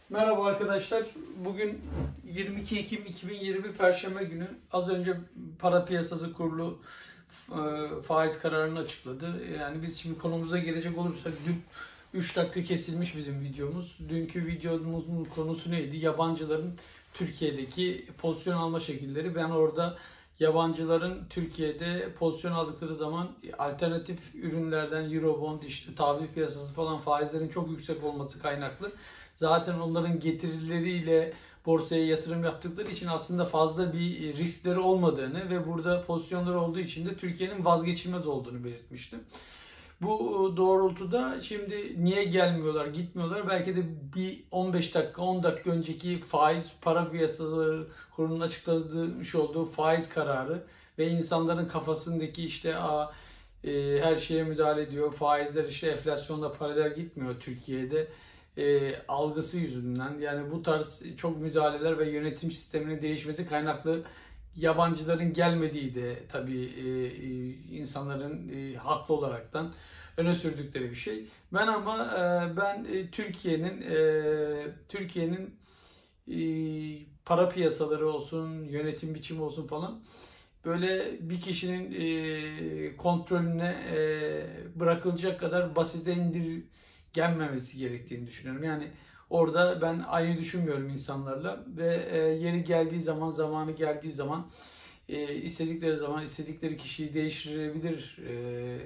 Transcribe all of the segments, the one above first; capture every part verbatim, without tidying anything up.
Merhaba arkadaşlar. Bugün yirmi iki Ekim iki bin yirmi Perşembe günü. Az önce Para Piyasası Kurulu e, faiz kararını açıkladı. Yani biz şimdi konumuza gelecek olursak dün üç dakika kesilmiş bizim videomuz. Dünkü videomuzun konusu neydi? Yabancıların Türkiye'deki pozisyon alma şekilleri. Ben orada yabancıların Türkiye'de pozisyon aldıkları zaman alternatif ürünlerden Eurobond, işte tahvil piyasası falan faizlerin çok yüksek olması kaynaklı. Zaten onların getirileriyle borsaya yatırım yaptıkları için aslında fazla bir riskleri olmadığını ve burada pozisyonları olduğu için de Türkiye'nin vazgeçilmez olduğunu belirtmiştim. Bu doğrultuda şimdi niye gelmiyorlar, gitmiyorlar? Belki de bir on beş dakika, on dakika önceki faiz, para piyasaları kurulunun açıklamış olduğu faiz kararı ve insanların kafasındaki işte a, e, her şeye müdahale ediyor, faizler işte enflasyonla paralel gitmiyor Türkiye'de. E, algısı yüzünden, yani bu tarz çok müdahaleler ve yönetim sisteminin değişmesi kaynaklı yabancıların gelmediği de tabii e, e, insanların e, haklı olaraktan öne sürdükleri bir şey. Ben ama e, ben e, Türkiye'nin e, Türkiye'nin e, para piyasaları olsun, yönetim biçimi olsun falan böyle bir kişinin e, kontrolüne e, bırakılacak kadar basite indirgenmemesi gerektiğini düşünüyorum. Yani orada ben aynı düşünmüyorum insanlarla ve e, yeri geldiği zaman, zamanı geldiği zaman e, istedikleri zaman istedikleri kişiyi değiştirebilir. E,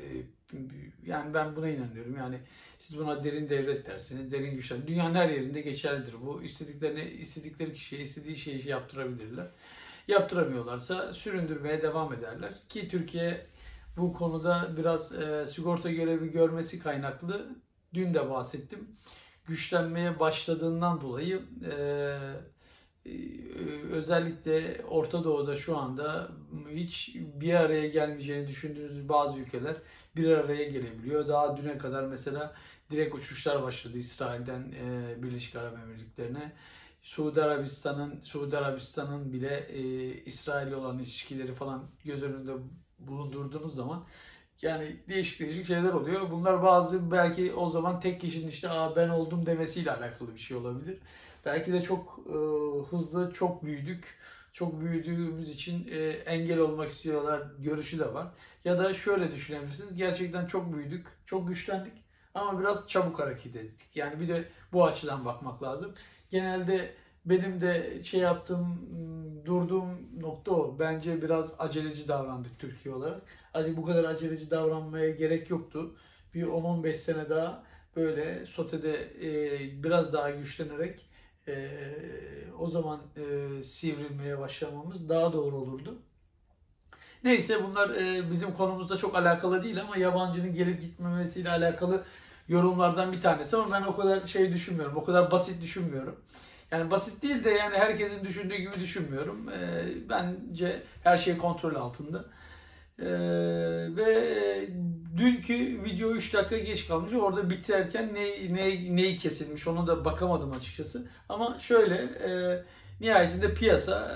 yani ben buna inanıyorum. Yani siz buna derin devlet dersiniz, derin güçler. Dünyanın her yerinde geçerlidir bu. İstediklerini, istedikleri kişiye istediği şeyi şey yaptırabilirler. Yaptıramıyorlarsa süründürmeye devam ederler. Ki Türkiye bu konuda biraz e, sigorta görevi görmesi kaynaklı, dün de bahsettim, güçlenmeye başladığından dolayı e, e, özellikle Orta Doğu'da şu anda hiç bir araya gelmeyeceğini düşündüğünüz bazı ülkeler bir araya gelebiliyor. Daha düne kadar mesela direkt uçuşlar başladı İsrail'den e, Birleşik Arap Emirlikleri'ne. Suudi Arabistan'ın Suudi Arabistan'ın bile e, İsrail'le olan ilişkileri falan göz önünde bulundurduğunuz zaman yani değişik değişik şeyler oluyor. Bunlar bazı belki o zaman tek kişinin işte Aa, ben oldum demesiyle alakalı bir şey olabilir. Belki de çok e, hızlı, çok büyüdük. Çok büyüdüğümüz için e, engel olmak istiyorlar görüşü de var. Ya da şöyle düşünebilirsiniz. Gerçekten çok büyüdük, çok güçlendik ama biraz çabuk hareket ettik. Yani bir de bu açıdan bakmak lazım. Genelde benim de şey yaptığım, durduğum nokta o. Bence biraz aceleci davrandık Türkiye olarak. Hani bu kadar aceleci davranmaya gerek yoktu. Bir on on beş sene daha böyle sotede e, biraz daha güçlenerek e, o zaman e, sivrilmeye başlamamız daha doğru olurdu. Neyse, bunlar e, bizim konumuzda çok alakalı değil ama yabancının gelip gitmemesiyle alakalı yorumlardan bir tanesi. Ama ben o kadar şey düşünmüyorum, o kadar basit düşünmüyorum. Yani basit değil de yani herkesin düşündüğü gibi düşünmüyorum. E, bence her şey kontrol altında. Ee, ve dünkü video üç dakika geç kalmış. Orada biterken ne, ne, neyi kesilmiş onu da bakamadım açıkçası. Ama şöyle e, nihayetinde piyasa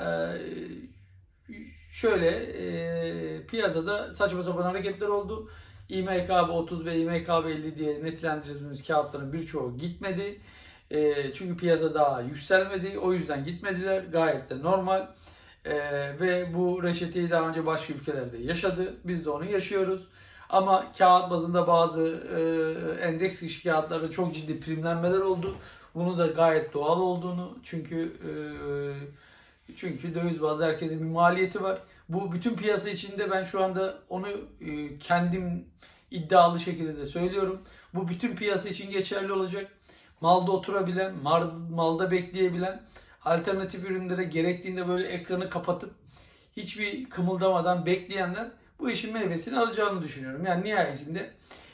e, şöyle e, piyasada saçma sapan hareketler oldu. İ M K B otuz ve İ M K B elli diye nitelendirdiğimiz kağıtların birçoğu gitmedi. E, çünkü piyasa daha yükselmedi. O yüzden gitmediler. Gayet de normal. Ee, ve bu reçeteyi daha önce başka ülkelerde yaşadı. Biz de onu yaşıyoruz. Ama kağıt bazında bazı e, endeks dışı kağıtlarda çok ciddi primlenmeler oldu. Bunu da gayet doğal olduğunu, çünkü e, çünkü döviz bazlı herkesin bir maliyeti var. Bu bütün piyasa içinde ben şu anda onu e, kendim iddialı şekilde de söylüyorum. Bu bütün piyasa için geçerli olacak. Malda oturabilen, mal, malda bekleyebilen, alternatif ürünlere gerektiğinde böyle ekranı kapatıp hiçbir kımıldamadan bekleyenler bu işin meyvesini alacağını düşünüyorum. Yani nihayetinde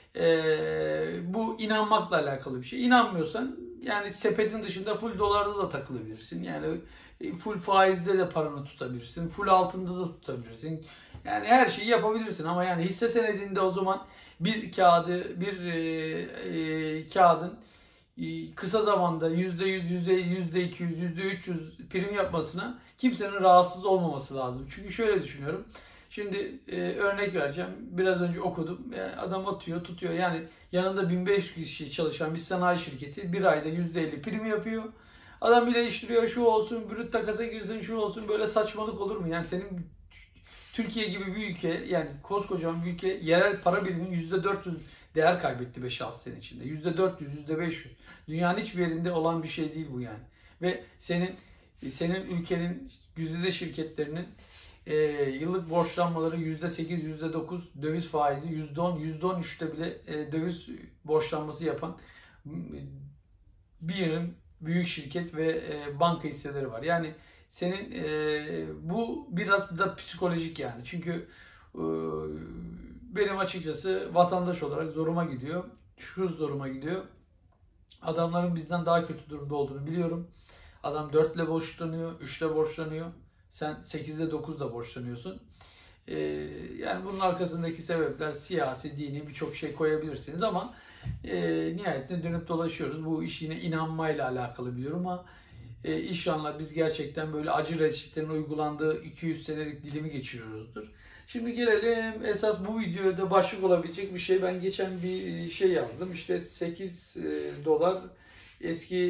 e, bu inanmakla alakalı bir şey. İnanmıyorsan yani sepetin dışında full dolarda da takılabilirsin. Yani full faizde de paranı tutabilirsin. Full altında da tutabilirsin. Yani her şeyi yapabilirsin ama yani hisse senedinde o zaman bir kağıdı, bir e, e, kağıdın kısa zamanda yüzde yüz, yüzde iki yüz, yüzde üç yüz prim yapmasına kimsenin rahatsız olmaması lazım. Çünkü şöyle düşünüyorum. Şimdi e, örnek vereceğim. Biraz önce okudum. Yani adam atıyor, tutuyor. Yani yanında bin beş yüz kişi çalışan bir sanayi şirketi bir ayda yüzde elli prim yapıyor. Adam bile iştiriyor, şu olsun, brüt takasa girsin, şu olsun, böyle saçmalık olur mu? Yani senin Türkiye gibi bir ülke, yani koskocaman bir ülke, yerel para biriminin yüzde dört yüz değer kaybetti beş altı sene içinde. yüzde dört yüz, yüzde beş yüz. Dünyanın hiçbir yerinde olan bir şey değil bu yani. Ve senin senin ülkenin güzide şirketlerinin e, yıllık borçlanmaları yüzde sekiz, yüzde dokuz, döviz faizi yüzde on, yüzde on üçte bile e, döviz borçlanması yapan bir büyük şirket ve e, banka hisseleri var. Yani senin e, bu biraz da psikolojik yani. Çünkü e, benim açıkçası vatandaş olarak zoruma gidiyor. Şu zoruma gidiyor. Adamların bizden daha kötü durumda olduğunu biliyorum. Adam dörtle borçlanıyor, üçle borçlanıyor. Sen sekizle dokuzla borçlanıyorsun. Ee, yani bunun arkasındaki sebepler siyasi, dini birçok şey koyabilirsiniz ama e, nihayetinde dönüp dolaşıyoruz. Bu iş yine inanmayla alakalı biliyorum ama e, inşallah biz gerçekten böyle acı reçetenin uygulandığı iki yüz senelik dilimi geçiriyoruzdur. Şimdi gelelim esas bu videoda başlık olabilecek bir şey. Ben geçen bir şey yazdım. İşte sekiz dolar eski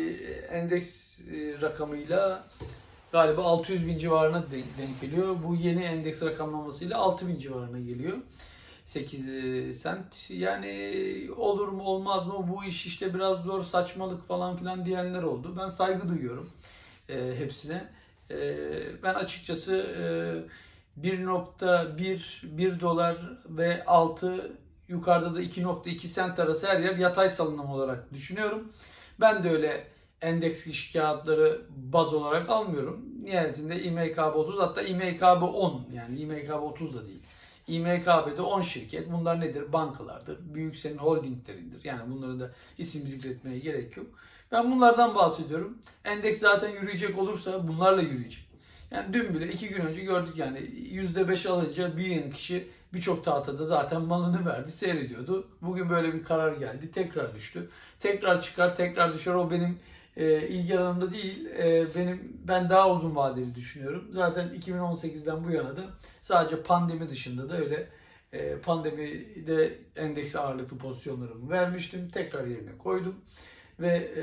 endeks rakamıyla galiba altı yüz bin civarına denk geliyor. Bu yeni endeks rakamlamasıyla altı bin civarına geliyor. sekiz sent. Yani olur mu olmaz mı, bu iş işte biraz zor, saçmalık falan filan diyenler oldu. Ben saygı duyuyorum e, hepsine. E, ben açıkçası e, bir nokta bir, bir dolar ve altı, yukarıda da iki nokta iki sent arası her yer yatay salınım olarak düşünüyorum. Ben de öyle endeks kağıtları baz olarak almıyorum. Nihayetinde İ M K B otuz, hatta İ M K B on, yani İ M K B otuz da değil. İ M K B'de on şirket. Bunlar nedir? Bankalardır. Büyük senin holdinglerindir. Yani bunları da isim zikretmeye gerek yok. Ben bunlardan bahsediyorum. Endeks zaten yürüyecek olursa bunlarla yürüyecek. Yani dün bile iki gün önce gördük yani yüzde beş alınca bir yeni kişi birçok tahtada zaten malını verdi, seyrediyordu. Bugün böyle bir karar geldi, tekrar düştü. Tekrar çıkar, tekrar düşer. O benim e, ilgi alanımda değil. E, benim ben daha uzun vadeli düşünüyorum. Zaten iki bin on sekizden bu yana da sadece pandemi dışında da öyle e, pandemide endeks ağırlıklı pozisyonlarımı vermiştim. Tekrar yerine koydum ve e,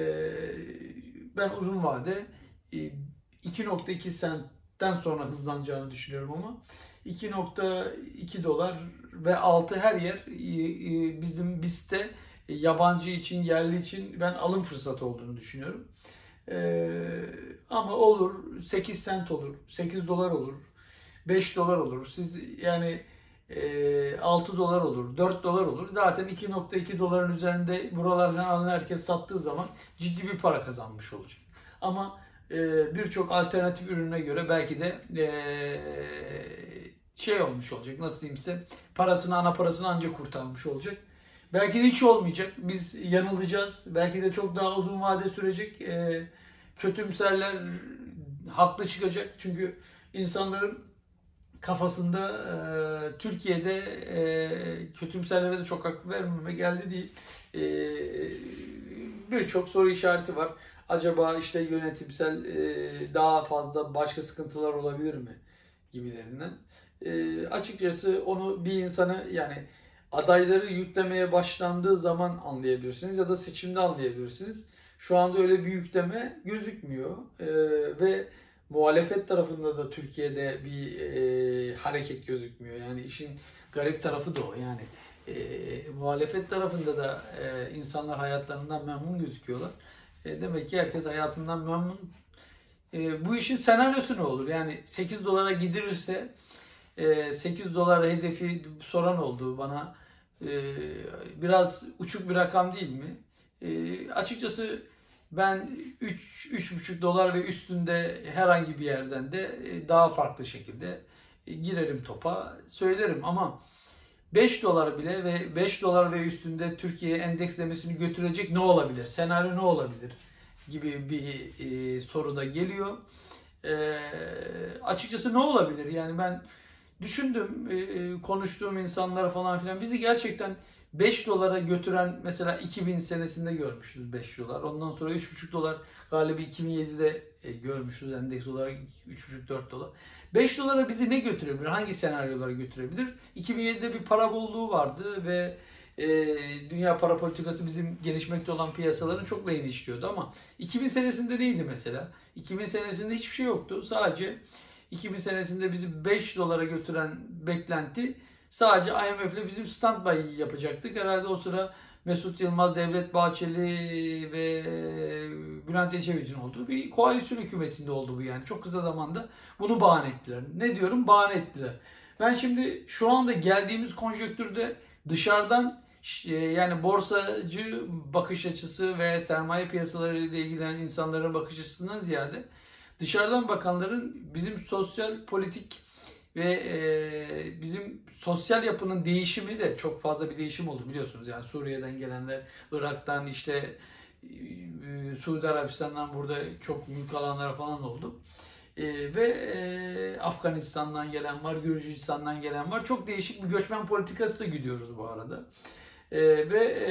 ben uzun vade e, iki nokta iki sentten sonra hızlanacağını düşünüyorum ama iki nokta iki dolar ve altı her yer bizim BIST'te yabancı için, yerli için ben alım fırsatı olduğunu düşünüyorum. Ee, ama olur, sekiz sent olur, sekiz dolar olur, beş dolar olur. Siz yani e, altı dolar olur, dört dolar olur. Zaten iki nokta iki doların üzerinde buralardan alan herkes sattığı zaman ciddi bir para kazanmış olacak. Ama e, birçok alternatif ürüne göre belki de e, şey olmuş olacak, nasıl diyeyim size, parasını, ana parasını ancak kurtarmış olacak. Belki de hiç olmayacak. Biz yanılacağız. Belki de çok daha uzun vade sürecek. E, kötümserler haklı çıkacak. Çünkü insanların kafasında e, Türkiye'de e, kötümserlere de çok haklı vermeme geldi değil. E, Birçok soru işareti var. Acaba işte yönetimsel e, daha fazla başka sıkıntılar olabilir mi gibilerinden. E, açıkçası onu bir insanı, yani adayları yüklemeye başlandığı zaman anlayabilirsiniz ya da seçimde anlayabilirsiniz. Şu anda öyle bir yükleme gözükmüyor e, ve muhalefet tarafında da Türkiye'de bir e, hareket gözükmüyor. Yani işin garip tarafı da o. Yani e, muhalefet tarafında da e, insanlar hayatlarından memnun gözüküyorlar. E, demek ki herkes hayatından memnun. E, bu işin senaryosu ne olur? Yani sekiz dolara gidirirse e, sekiz dolar hedefi soran oldu bana. E, biraz uçuk bir rakam değil mi? E, açıkçası ben üç üç buçuk dolar ve üstünde herhangi bir yerden de daha farklı şekilde girerim topa, söylerim ama beş dolar bile ve beş dolar ve üstünde Türkiye endekslemesini götürecek ne olabilir? Senaryo ne olabilir? Gibi bir e, soru da geliyor. E, açıkçası ne olabilir? Yani ben düşündüm, e, konuştuğum insanlara falan filan, bizi gerçekten beş dolara götüren mesela iki bin senesinde görmüşüz beş dolar. Ondan sonra üç buçuk dolar galiba iki bin yedide e, görmüşüz endeks olarak üç buçuk dört dolar. beş dolara bizi ne götürebilir? Hangi senaryolara götürebilir? iki bin yedide bir para bolluğu vardı ve e, dünya para politikası bizim gelişmekte olan piyasaların çok lehine işliyordu ama iki bin senesinde neydi mesela? iki bin senesinde hiçbir şey yoktu. Sadece iki bin senesinde bizi beş dolara götüren beklenti sadece I M F ile bizim standby yapacaktık. Herhalde o sıra Mesut Yılmaz, Devlet Bahçeli ve Bülent Ecevit'in olduğu bir koalisyon hükümetinde oldu bu yani. Çok kısa zamanda bunu bahane ettiler. Ne diyorum? Bahane ettiler. Ben şimdi şu anda geldiğimiz konjonktürde dışarıdan yani borsacı bakış açısı ve sermaye piyasaları ile ilgilenen insanların bakış açısından ziyade dışarıdan bakanların bizim sosyal politik ve e, bizim sosyal yapının değişimi de çok fazla bir değişim oldu biliyorsunuz. Yani Suriye'den gelenler, Irak'tan işte e, Suudi Arabistan'dan burada çok mülk alanlar falan oldu. E, ve e, Afganistan'dan gelen var, Gürcistan'dan gelen var. Çok değişik bir göçmen politikası da gidiyoruz bu arada. E, ve e,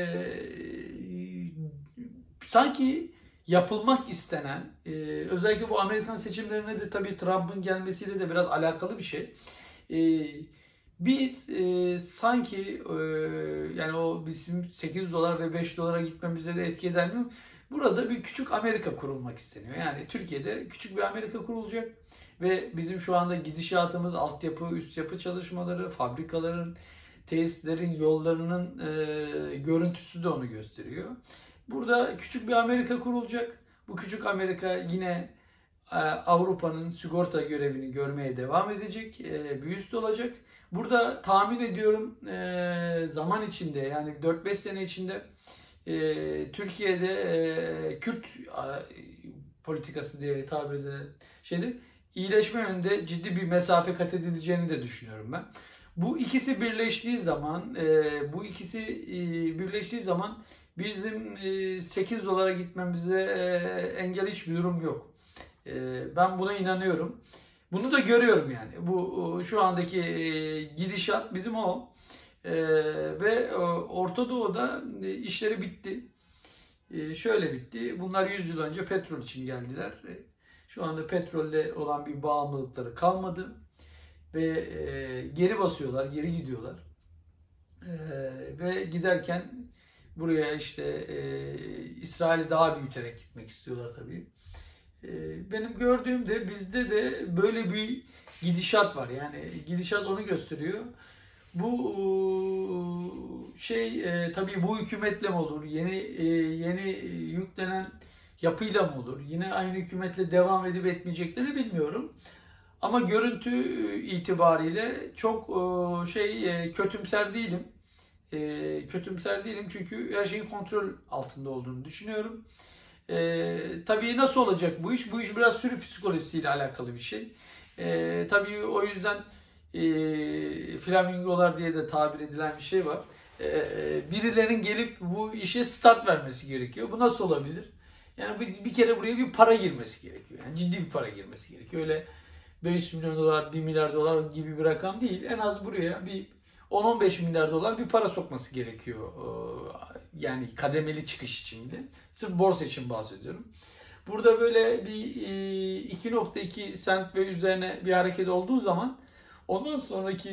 sanki yapılmak istenen, e, özellikle bu Amerikan seçimlerine de tabii Trump'ın gelmesiyle de biraz alakalı bir şey. E, biz e, sanki e, yani o bizim sekiz dolar ve beş dolara gitmemize de etki eder mi? Burada bir küçük Amerika kurulmak isteniyor. Yani Türkiye'de küçük bir Amerika kurulacak ve bizim şu anda gidişatımız, altyapı, üst yapı çalışmaları, fabrikaların, tesislerin, yollarının e, görüntüsü de onu gösteriyor. Burada küçük bir Amerika kurulacak. Bu küçük Amerika yine e, Avrupa'nın sigorta görevini görmeye devam edecek. E, bir üst olacak. Burada tahmin ediyorum e, zaman içinde yani dört beş sene içinde e, Türkiye'de e, Kürt e, politikası diye tabir edilen şeyde iyileşme yönünde ciddi bir mesafe kat edileceğini de düşünüyorum ben. Bu ikisi birleştiği zaman, e, bu ikisi e, birleştiği zaman bizim sekiz dolara gitmemize engel hiçbir durum yok. Ben buna inanıyorum. Bunu da görüyorum yani. Bu şu andaki gidişat bizim o. Ve Orta Doğu'da işleri bitti. Şöyle bitti. Bunlar yüz yıl önce petrol için geldiler. Şu anda petrolle olan bir bağımlılıkları kalmadı. Ve geri basıyorlar, geri gidiyorlar. Ve giderken buraya işte e, İsrail'i daha büyüterek gitmek istiyorlar tabii. E, benim gördüğüm de bizde de böyle bir gidişat var. Yani gidişat onu gösteriyor. Bu şey e, tabii bu hükümetle mi olur? Yeni e, yeni yüklenen yapıyla mı olur? Yine aynı hükümetle devam edip etmeyeceklerini bilmiyorum. Ama görüntü itibariyle çok e, şey e, kötümser değilim. E, kötümser değilim çünkü her şeyin kontrol altında olduğunu düşünüyorum. E, tabii nasıl olacak bu iş? Bu iş biraz sürü psikolojisiyle alakalı bir şey. E, tabii o yüzden e, flamingolar diye de tabir edilen bir şey var. E, birilerinin gelip bu işe start vermesi gerekiyor. Bu nasıl olabilir? Yani bir, bir kere buraya bir para girmesi gerekiyor. Yani ciddi bir para girmesi gerekiyor. Öyle beş milyon dolar, bir milyar dolar gibi bir rakam değil. En az buraya bir on on beş milyar dolar bir para sokması gerekiyor. Yani kademeli çıkış için de. Sırf borsa için bahsediyorum. Burada böyle bir iki nokta iki sent ve üzerine bir hareket olduğu zaman ondan sonraki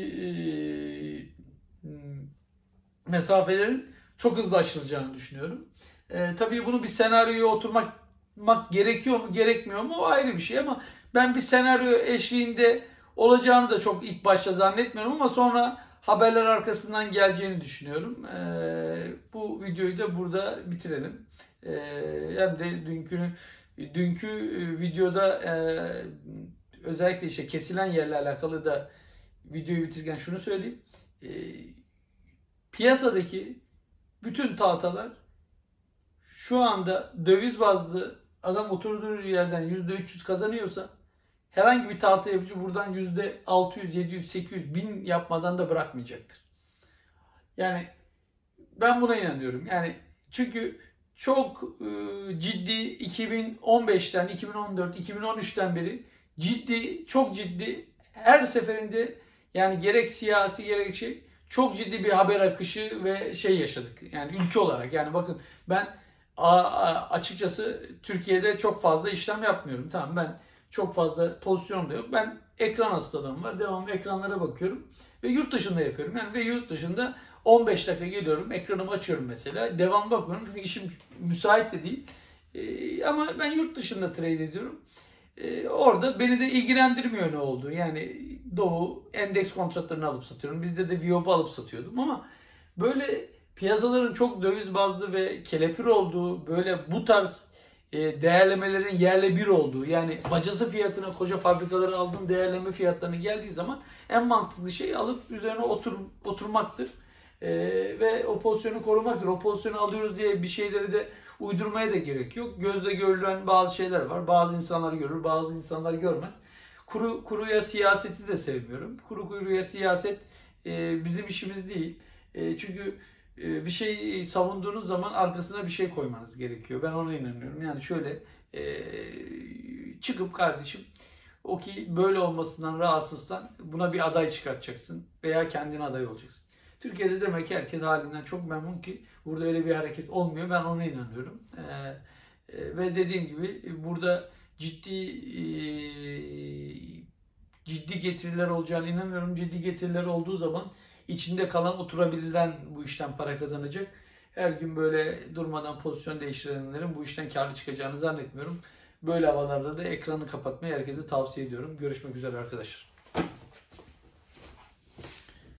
mesafelerin çok hızlı aşılacağını düşünüyorum. Tabii bunu bir senaryoya oturmak gerekiyor mu, gerekmiyor mu o ayrı bir şey ama ben bir senaryo eşliğinde olacağını da çok ilk başta zannetmiyorum ama sonra haberler arkasından geleceğini düşünüyorum. Ee, bu videoyu da burada bitirelim. Ee, hem de dünkü dünkü videoda e, özellikle işte kesilen yerle alakalı da videoyu bitirirken şunu söyleyeyim. Ee, piyasadaki bütün tahtalar şu anda döviz bazlı adam oturduğu yerden yüzde üç yüz kazanıyorsa herhangi bir tahta yapıcı buradan yüzde altı yüz, yedi yüz, sekiz yüz, bin yapmadan da bırakmayacaktır. Yani ben buna inanıyorum. Yani çünkü çok e, ciddi iki bin on beşten, iki bin on dört, iki bin on üçten beri ciddi, çok ciddi her seferinde yani gerek siyasi gerek şey çok ciddi bir haber akışı ve şey yaşadık. Yani ülke olarak yani bakın ben açıkçası Türkiye'de çok fazla işlem yapmıyorum. Tamam ben çok fazla pozisyonum da yok. Ben ekran hastalığım var. Devamlı ekranlara bakıyorum. Ve yurt dışında yapıyorum. Yani ve yurt dışında on beş dakika geliyorum, ekranımı açıyorum mesela. Devam bakmıyorum çünkü işim müsait de değil. Ee, ama ben yurt dışında trade ediyorum. Ee, orada beni de ilgilendirmiyor ne olduğu. Yani Doğu endeks kontratlarını alıp satıyorum. Bizde de V O B alıp satıyordum ama böyle piyasaların çok döviz bazlı ve kelepir olduğu, böyle bu tarz e, değerlemelerin yerle bir olduğu, yani bacası fiyatına koca fabrikaları aldığım değerleme fiyatlarına geldiği zaman en mantıklı şey alıp üzerine otur, oturmaktır. E, ve o pozisyonu korumaktır. O pozisyonu alıyoruz diye bir şeyleri de uydurmaya da gerek yok. Gözle görülen bazı şeyler var. Bazı insanlar görür, bazı insanlar görmez. Kuru kuruya siyaseti de sevmiyorum. Kuru kuruya siyaset e, bizim işimiz değil. E, çünkü e, bir şey savunduğunuz zaman arkasına bir şey koymanız gerekiyor. Ben ona inanıyorum. Yani şöyle e, çıkıp kardeşim, o ki böyle olmasından rahatsızsan buna bir aday çıkartacaksın veya kendin aday olacaksın. Türkiye'de demek ki herkes halinden çok memnun ki burada öyle bir hareket olmuyor. Ben ona inanıyorum. Ee, e, ve dediğim gibi burada ciddi e, ciddi getiriler olacağına inanıyorum. Ciddi getiriler olduğu zaman içinde kalan oturabilen bu işten para kazanacak. Her gün böyle durmadan pozisyon değiştirenlerin bu işten karlı çıkacağını zannetmiyorum. Böyle havalarda da ekranı kapatmayı herkese tavsiye ediyorum. Görüşmek üzere arkadaşlar.